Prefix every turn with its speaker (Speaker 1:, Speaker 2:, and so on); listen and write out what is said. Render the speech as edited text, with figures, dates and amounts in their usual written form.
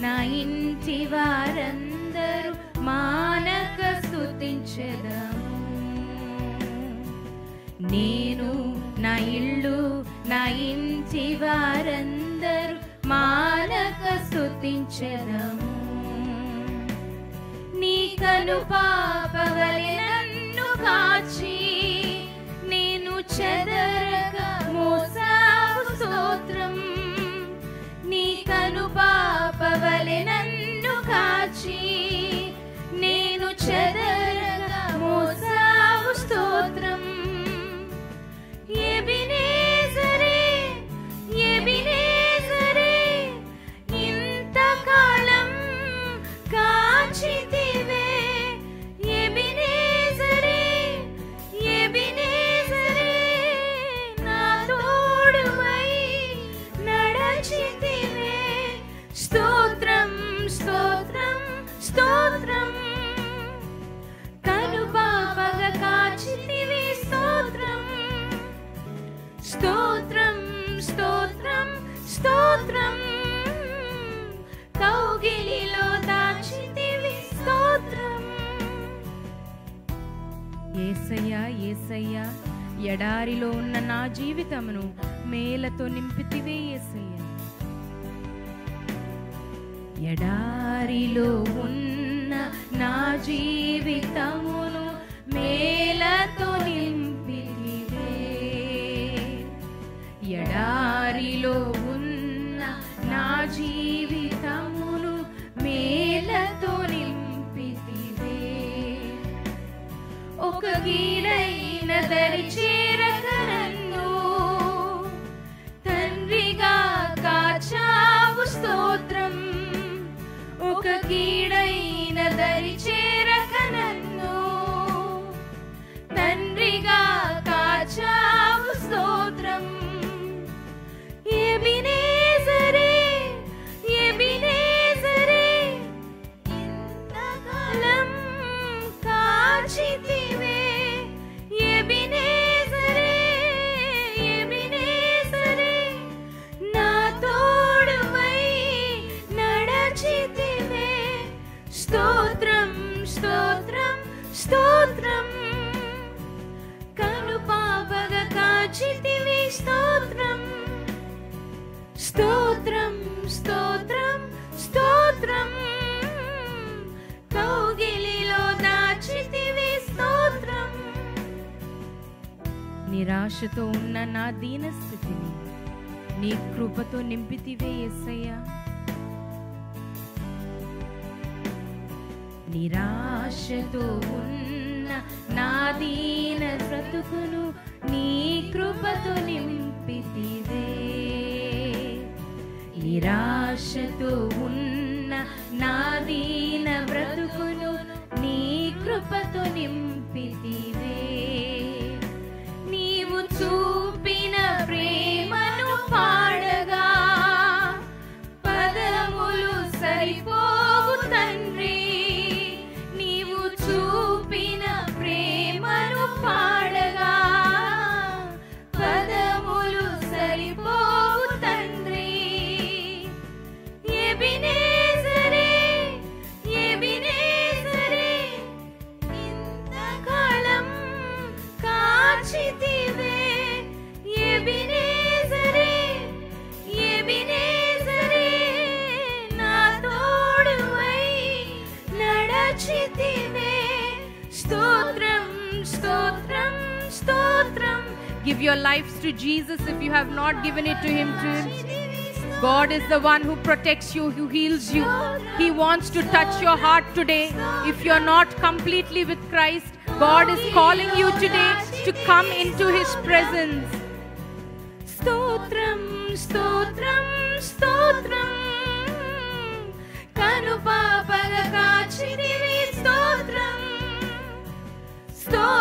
Speaker 1: నా ఇంటి వారందరూ మానక స్తుతించెదము. నేను, నా ఇల్లు, నా ఇంటి వారందరూ మానక స్తుతించెదము. నీ కనుపాపవలె నన్ను కాచి నేను చెదరక మోసావు స్తోత్రం. నీ కనుపాపవలె నన్ను కాచి నేను చెదరక మోసావు స్తోత్రం. ఎబినేజరే, ఎబినేజరే, ఇంతకాలం కాచితివే. ఎబినేజరే, ఎబినేజరే, నా తోడువై నడచితివే. స్తోత్రం, స్తోత్రం, స్తోత్రం. కనుపాపగా కాచితివి. స్తోత్రం, స్తోత్రం, స్తోత్రం, స్తోత్రం. కౌగిలిలో దాచితివి. స్తోత్రం. యేసయ్యా, యేసయ్యా, ఎడారిలో ఉన్న నా జీవితమును మేలతో నింపితివే. యేసయ్యా, ఎడారిలో ఉన్న నా జీవితమును మేలతో నింపితివే. ఎడారిలో ఉన్న నా జీవితమును మేలతో నింపితివే. ఒక గీడైన దరి చేరక నన్ను తండ్రిగా కాచావు. స్తోత్రం. ఒక గీడైన దరి చేరక నన్ను తండ్రిగా కాచావు. స్తోత్రం. ఎబినేజరే, ఎబినేజరే, ఇంతకాలం కాచితివే. ఎబినేజరే, ఎబినేజరే, నా తోడువై నడచితివే. స్తోత్రం, స్తోత్రం, స్తోత్రం. కనుపాపగా కాచితివి. స్తోత్రం, స్తోత్రం, స్తోత్రం, స్తోత్రం. కౌగిలిలో దాచితివి. స్తోత్రం. నిరాశతో ఉన్న నా దీన స్థితిని నీ కృపతో నింపితివే. యేసయ్యా, నిరాశతో ఉన్న నా దీన బ్రతుకును నీ కృపతో నింపితివే. నిరాశతో ఉన్న నా దీన బ్రతుకును నీ కృపతో నింపితివే. నీవు చూపిన ప్రేమను పాడగా పదములు సరిపోవు తండ్రి. నీవు చూపిన ప్రేమను పాడగా పదములు సరిపోవు తండ్రి. ఎబినేజరే, ఎబినేజరే, ఇంతకాలం కాచితివే. ఎబినేజరే, ఎబినేజరే, నా తోడువై నడచితివే. స్తోత్రం, స్తోత్రం, స్తోత్రం. Give your lives to Jesus if you have not given it to Him. God is the one who protects you, who heals you. He wants to touch your heart today. If you're not completely with Christ, God is calling you today to come into His presence. Stotram, stotram, stotram. Kanupapaga kachinivi stotram. Stotram.